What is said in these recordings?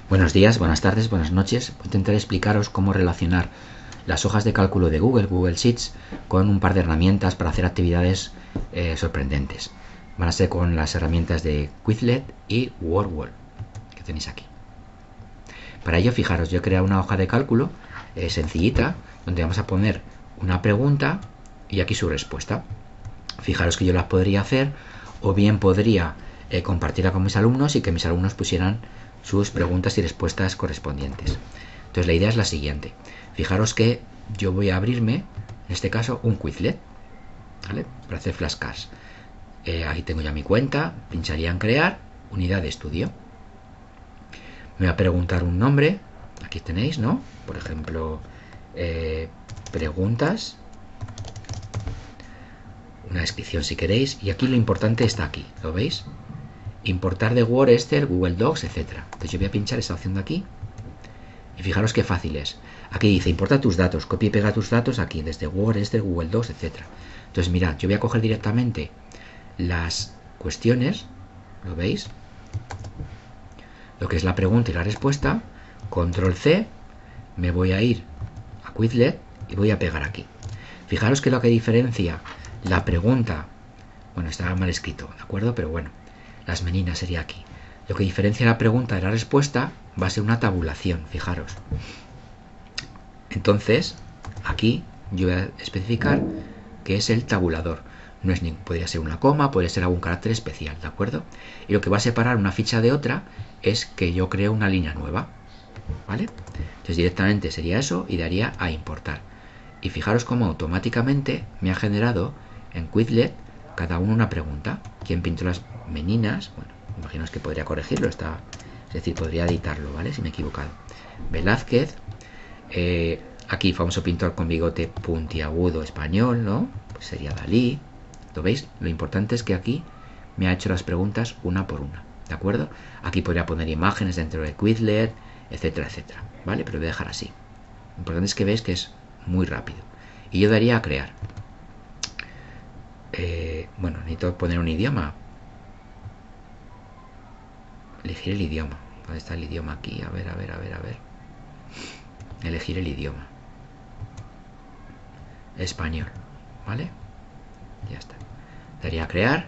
Buenos días, buenas tardes, buenas noches. Voy a intentar explicaros cómo relacionar las hojas de cálculo de Google Sheets, con un par de herramientas para hacer actividades sorprendentes. Van a ser con las herramientas de Quizlet y WordWall, que tenéis aquí. Para ello, fijaros, yo he creado una hoja de cálculo sencillita, donde vamos a poner una pregunta y aquí su respuesta. Fijaros que yo las podría hacer, o bien podría compartirla con mis alumnos y que mis alumnos pusieran sus preguntas y respuestas correspondientes. Entonces la idea es la siguiente. Fijaros que yo voy a abrirme, en este caso, un Quizlet, ¿vale? Para hacer flashcards. Aquí tengo ya mi cuenta, pincharía en crear, unidad de estudio. Me va a preguntar un nombre, aquí tenéis, ¿no? Por ejemplo, preguntas, una descripción si queréis, y aquí lo importante está aquí, ¿lo veis? Importar de Word, Excel, Google Docs, etc. Entonces yo voy a pinchar esta opción de aquí y fijaros qué fácil es. Aquí dice importa tus datos, copia y pega tus datos aquí desde Word, Excel, Google Docs, etc. Entonces mirad, yo voy a coger directamente las cuestiones, ¿lo veis? Lo que es la pregunta y la respuesta, control C, me voy a ir a Quizlet y voy a pegar aquí. Fijaros que lo que diferencia la pregunta, bueno, estaba mal escrito, ¿de acuerdo? Pero bueno, las meninas sería aquí. Lo que diferencia la pregunta de la respuesta va a ser una tabulación, fijaros. Entonces, aquí yo voy a especificar que es el tabulador. No es podría ser una coma, puede ser algún carácter especial, ¿de acuerdo? Y lo que va a separar una ficha de otra es que yo creo una línea nueva, ¿vale? Entonces directamente sería eso y daría a importar. Y fijaros cómo automáticamente me ha generado en Quizlet cada uno una pregunta. ¿Quién pintó las meninas? Bueno, imagino que podría corregirlo, es decir, podría editarlo, ¿vale? Si me he equivocado. Velázquez, aquí famoso pintor con bigote puntiagudo español, ¿no? Pues sería Dalí. ¿Lo veis? Lo importante es que aquí me ha hecho las preguntas una por una, ¿de acuerdo? Aquí podría poner imágenes dentro de Quizlet, etcétera, etcétera, ¿vale? Pero voy a dejar así. Lo importante es que veis que es muy rápido. Y yo daría a crear. Bueno, necesito poner un idioma. Elegir el idioma. ¿Dónde está el idioma aquí? A ver. Elegir el idioma. Español, ¿vale? Ya está. Daría a crear.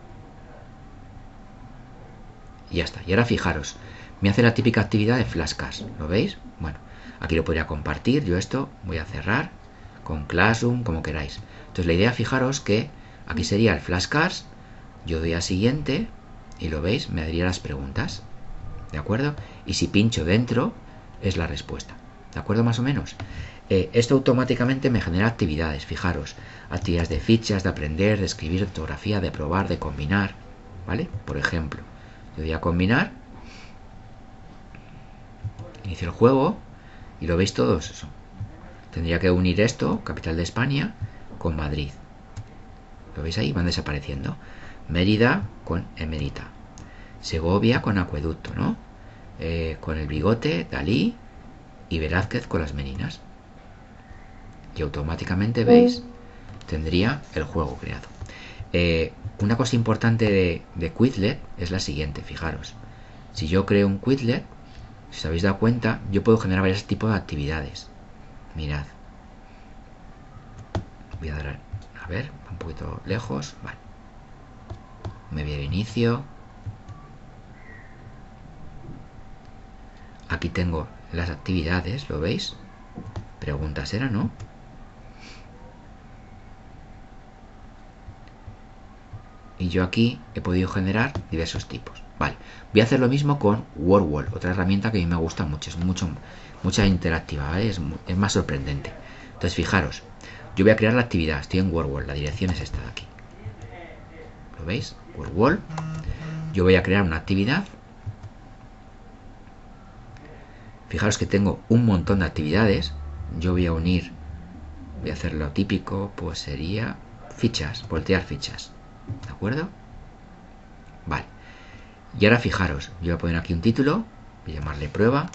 Y ya está. Y ahora fijaros, me hace la típica actividad de flashcards. ¿Lo veis? Bueno, aquí lo podría compartir. Yo esto voy a cerrar con Classroom, como queráis. Entonces la idea, fijaros que aquí sería el flashcards. Yo doy a siguiente y lo veis, me daría las preguntas, ¿de acuerdo? Y si pincho dentro es la respuesta, ¿de acuerdo? Más o menos. Esto automáticamente me genera actividades, fijaros, actividades de fichas, de aprender, de escribir, de ortografía, de probar, de combinar, ¿vale? Por ejemplo, yo doy a combinar, inicio el juego y lo veis todos eso. Tendría que unir esto, capital de España, con Madrid. ¿Lo veis ahí? Van desapareciendo. Mérida con Emerita. Segovia con Acueducto, ¿no? Con el bigote, Dalí, y Velázquez con las meninas. Y automáticamente, ¿veis? Tendría el juego creado. Una cosa importante de Quizlet es la siguiente, fijaros. Si yo creo un Quizlet, si os habéis dado cuenta, yo puedo generar varios tipos de actividades. Mirad. Voy a dar a ver, un poquito lejos. Vale. Me voy al inicio. Aquí tengo las actividades, ¿lo veis? Preguntas eran, ¿no? Y yo aquí he podido generar diversos tipos. Vale, voy a hacer lo mismo con WordWall, otra herramienta que a mí me gusta mucho, es mucha interactiva, ¿vale? Es más sorprendente. Entonces fijaros, yo voy a crear la actividad, estoy en WordWall, la dirección es esta de aquí. ¿Lo veis? WordWall. Yo voy a crear una actividad. Fijaros que tengo un montón de actividades. Yo voy a unir, voy a hacer lo típico, pues sería fichas, voltear fichas. ¿De acuerdo? Vale. Y ahora fijaros, yo voy a poner aquí un título, voy a llamarle prueba.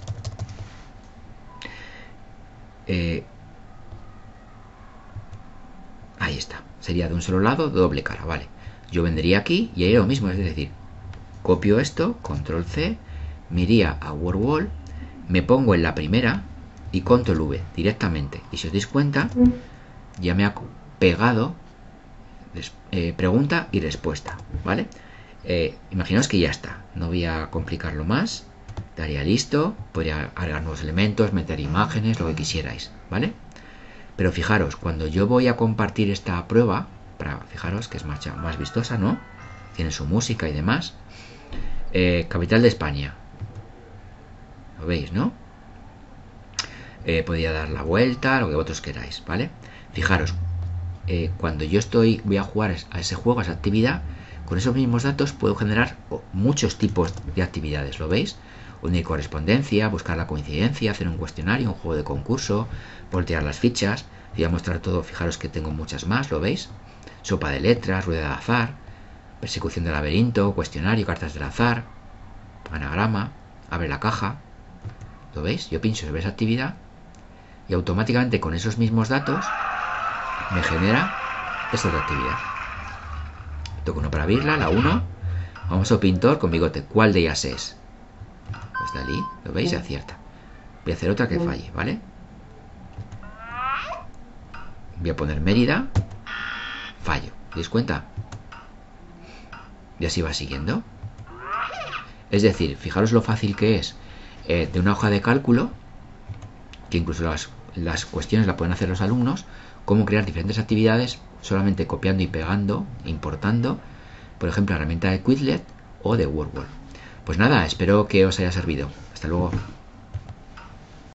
Ahí está. Sería de un solo lado, doble cara, vale. Yo vendría aquí y haría lo mismo, es decir, copio esto, control C, me iría a WordWall, me pongo en la primera y Control V directamente. Y si os dais cuenta, ya me ha pegado pregunta y respuesta, ¿vale? Imaginaos que ya está, no voy a complicarlo más, daría listo, podría agregar nuevos elementos, meter imágenes, lo que quisierais, ¿vale? Pero fijaros, cuando yo voy a compartir esta prueba, fijaros que es más vistosa, ¿no? Tiene su música y demás. Capital de España, lo veis, ¿no? Podría dar la vuelta, lo que vosotros queráis, ¿vale? Fijaros, cuando yo voy a jugar a ese juego, a esa actividad, con esos mismos datos puedo generar muchos tipos de actividades, ¿lo veis? Unir correspondencia, buscar la coincidencia, hacer un cuestionario, un juego de concurso, voltear las fichas. Voy a mostrar todo, fijaros que tengo muchas más, ¿lo veis? Sopa de letras, rueda de azar, persecución de laberinto, cuestionario, cartas del azar, anagrama, abre la caja. ¿Lo veis? Yo pincho sobre esa actividad y automáticamente con esos mismos datos me genera esta otra actividad. Toco uno para abrirla, la 1. Vamos a pintor con bigote. ¿Cuál de ellas es? Pues Dalí, ¿lo veis? Y acierta. Voy a hacer otra que falle, ¿vale? Voy a poner Mérida. Fallo. ¿Os dais cuenta? Y así va siguiendo. Es decir, fijaros lo fácil que es de una hoja de cálculo, que incluso las cuestiones la pueden hacer los alumnos, cómo crear diferentes actividades solamente copiando y pegando, importando, por ejemplo, la herramienta de Quizlet o de WordWall. Pues nada, espero que os haya servido. Hasta luego.